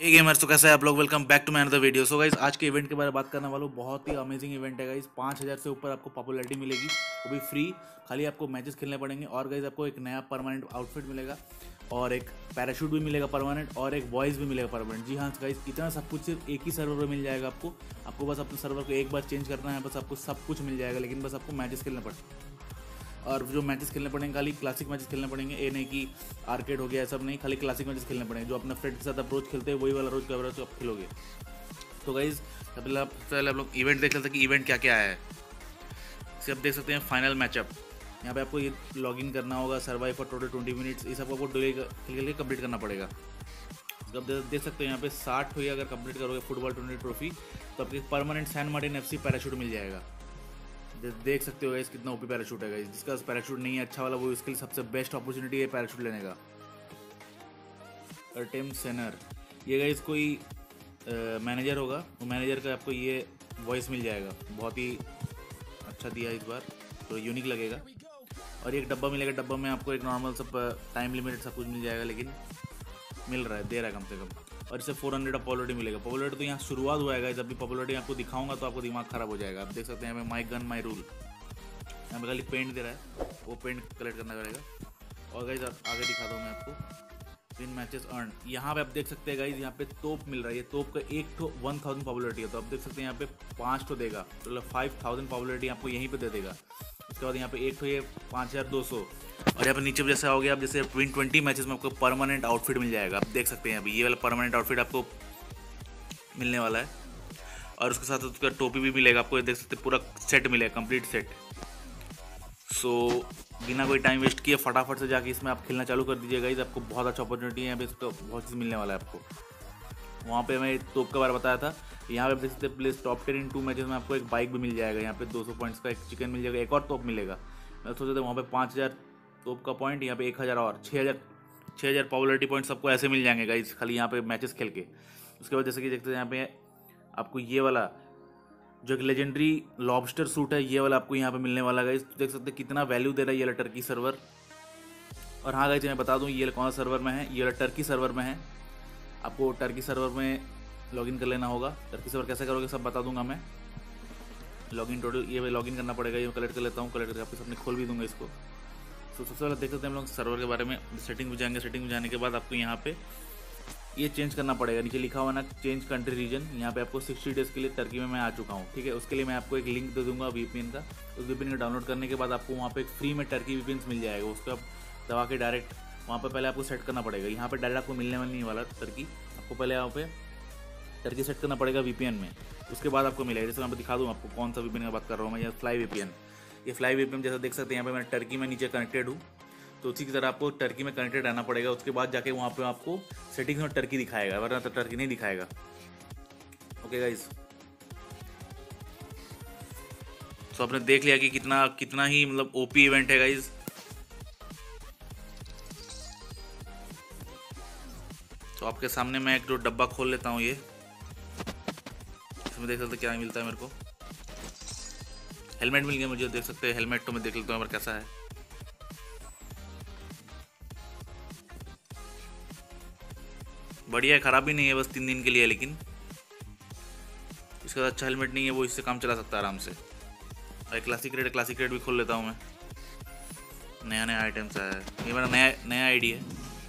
ए gamers, तो कैसे हैं आप लोग। Welcome back to my another video. So guys, आज के इवेंट के बारे में बात करने वाला हूँ। बहुत ही अमेजिंग इवेंट है गाइस। 5000 से ऊपर आपको पॉपुलैरिटी मिलेगी, वो भी फ्री। खाली आपको मैचेस खेलने पड़ेंगे और गाइस आपको एक नया परमानेंट आउटफिट मिलेगा और एक पैराशूट भी मिलेगा परमानेंट और एक वॉइस भी मिलेगा परमानेंट। जी हाँ गाइस, इतना सब कुछ सिर्फ एक ही सर्वर पर मिल जाएगा आपको बस अपने सर्वर को एक बार चेंज करना है, बस आपको सब कुछ मिल जाएगा। लेकिन बस आपको मैचेस खेलना पड़ेगा और जो मैचेस खेलने पड़ेंगे खाली क्लासिक मैचेस खेलने पड़ेंगे। ये नहीं कि आर्केड हो गया, सब नहीं, खाली क्लासिक मैचेस खेलने पड़ेंगे। जो अपने फ्रेंड के साथ अप्रोच खेलते हैं वही वाला रोज का अप्रोच आप खेलोगे। तो गाइज पहले आप लोग इवेंट देख लेते हैं कि इवेंट क्या क्या है। इसे आप देख सकते हैं फाइनल मैचअप। यहाँ पे आपको ये लॉगिन करना होगा, सर्वाइव फॉर टोटल 20 मिनट्स। ये सब आपको खेल के कंप्लीट करना पड़ेगा। तो आप देख सकते हैं यहाँ पे 60 हुई अगर कंप्लीट करोगे फुटबॉल टूर्नामेंट ट्रॉफी, तो आपके permanent San Martin FC parachute मिल जाएगा। देख सकते हो गाइस कितना ओपी पैराशूट है गाइस। जिसका पैराशूट नहीं है अच्छा वाला, वो इसके लिए सबसे बेस्ट अपॉर्चुनिटी है पैराशूट लेने का। अर्टेम सेनर, ये गाइस कोई मैनेजर होगा, वो मैनेजर का आपको ये वॉइस मिल जाएगा। बहुत ही अच्छा दिया है इस बार, तो यूनिक लगेगा। और एक डब्बा मिलेगा, डब्बा में आपको एक नॉर्मल सब टाइम लिमिटेड सब कुछ मिल जाएगा, लेकिन मिल रहा है, दे रहा है कम से कम। और इससे 400 ऑफ पॉपुलरिटी मिलेगा। पॉपुलरिटी तो यहाँ शुरुआत हुआ है, जब भी पॉपुलरिटी आपको दिखाऊंगा तो आपको दिमाग खराब हो जाएगा। आप देख सकते हैं यहाँ पे माई गन माई रूल, यहाँ पे खाली पेंट दे रहा है, वो पेंट कलेक्ट करना पड़ेगा। और गाइज आगे दिखा दूँ मैं आपको विन मैचेस अर्न। यहाँ पे आप देख सकते हैं गाइज, यहाँ पे तोप मिल रहा है। ये तोप का एक तो 1000 पॉपुलरिटी है, तो आप देख सकते हैं यहाँ पे 5 तो देगा, तो 5000 पॉपुलरिटी आपको यहीं पे दे देगा। उसके बाद यहाँ पे एक तो ये 5200। और यहाँ पर नीचे जैसे आओगे आप, जैसे 20 मैचेस में आपको परमानेंट आउटफिट मिल जाएगा। आप देख सकते हैं अभी ये वाला परमानेंट आउटफिट आपको मिलने वाला है। और उसके साथ उसका टोपी भी मिलेगा आपको, देख सकते हैं पूरा सेट मिलेगा, कंप्लीट सेट। सो बिना कोई टाइम वेस्ट किए फटाफट से जाके इसमें आप खेलना चालू कर दीजिएगा। इस आपको बहुत अच्छा अपॉर्चुनिटी है, यहाँ पे इसका बहुत चीज़ मिलने वाला है आपको। वहाँ पे मैं तोप का बारे बताया था। यहाँ पे देख सकते हैं प्लेस टॉप 10 इन 2 मैचेस में आपको एक बाइक भी मिल जाएगा। यहाँ पे 200 पॉइंट्स का एक चिकन मिल जाएगा, एक और तोप मिलेगा। मैं सोचा था वहाँ पे 5000 तोप का पॉइंट, यहाँ पे 1000 और 6000 पॉपुलरिटी पॉइंट सबको ऐसे मिल जाएंगे गाइस, खाली यहाँ पे मैचेस खेल के। उसके बाद जैसे कि देखते हैं यहाँ पे आपको ये वाला जो एक लेजेंडरी लॉबस्टर सूट है, ये वाला आपको यहाँ पे मिलने वाला गाइस। देख सकते हैं कितना वैल्यू दे रहा है ये वाला टर्की सर्वर। और हाँ गाइस, मैं बता दूँ ये कौन सा सर्वर में है, ये वाला टर्की सर्वर में है। आपको टर्की सर्वर में लॉगिन कर लेना होगा। टर्की सर्वर कैसे करोगे सब बता दूंगा मैं। लॉगिन टोटल ये लॉगिन करना पड़ेगा, ये कलेक्ट कर लेता हूँ, कलेक्ट करके आपके सामने खोल भी दूंगा इसको। तो सबसे पहले देख सकते हैं हम लोग सर्वर के बारे में। सेटिंग में जाएंगे, सेटिंग में जाने के बाद आपको यहाँ पे ये चेंज करना पड़ेगा। नीचे लिखा हुआ ना चेंज कंट्री रीजन, यहाँ पे आपको 60 डेज़ के लिए टर्की में मैं आ चुका हूँ, ठीक है। उसके लिए मैं आपको एक लिंक दे दूंगा वीपीएन का। उस वीपीएन को डाउनलोड करने के बाद आपको वहाँ पे एक फ्री में टर्की वीपीएन मिल जाएगा। उसको आप दबा के डायरेक्ट वहाँ पर पहले आपको सेट करना पड़ेगा। यहाँ पर डायरेक्ट आपको मिलने वाला नहीं वाला टर्की, आपको पहले यहाँ पे टर्की सेट करना पड़ेगा वीपीएन में। उसके बाद आपको मिलेगा। जैसे मैं दिखा दूँ आपको कौन सा वीपीएन की बात कर रहा हूँ मैं, फ्लाई वीपीएन। ये फ्लाई वीपीएन जैसा देख सकते हैं यहाँ पे मैं टर्की में नीचे कनेक्टेड हूँ, तो उसी की तरह आपको टर्की में कनेक्टेड रहना पड़ेगा। उसके बाद जाके वहाँ पे आपको सेटिंग्स में टर्की दिखाएगा, वरना तो टर्की नहीं दिखाएगा। ओके गाइज, तो आपने देख लिया कि कितना ही मतलब ओपी इवेंट है गाइज। तो आपके सामने मैं एक जो डब्बा खोल लेता हूँ, ये इसमें देख सकते क्या मिलता है मेरे को। हेलमेट मिल गया मुझे, देख सकते हैं हेलमेट। तो मैं देख लेता हूँ कैसा है। बढ़िया है, ख़राब भी नहीं है, बस 3 दिन के लिए है। लेकिन इसका अच्छा हेलमेट नहीं है, वो इससे काम चला सकता है आराम से। और क्लासिक रेड भी खोल लेता हूँ मैं। नया नया आइटम्स आया है, ये मेरा नया आईडी है,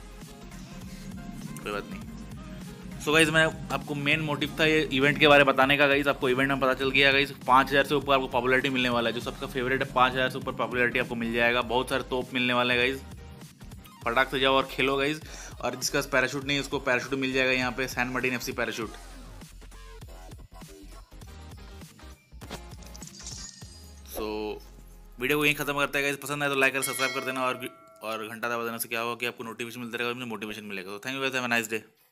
कोई बात नहीं। सो गाइज, मैं आपको मेन मोटिव था ये इवेंट के बारे में बताने का गाइज। आपको इवेंट में पता चल गया गाइज, 5000 से ऊपर आपको पॉपुलरिटी मिलने वाला है। जो सबका फेवरेट है 5000 से ऊपर पॉपुलरिटी आपको मिल जाएगा। बहुत सारे तोप मिलने वाले हैं गाइज, फटाक से जाओ और खेलो गाइज। और जिसका पैराशूट नहीं है उसको पैराशूट मिल जाएगा यहाँ पे, San Martin FC parachute. So video को यहीं खत्म करते हैं गाइज। पसंद आए तो लाइक कर सब्सक्राइब कर देना और घंटा दबा देने से क्या होगा कि आपको नोटिफिकेशन मिलता रहेगा, मोटिवेशन मिलेगा। तो thank you guys, have a nice day.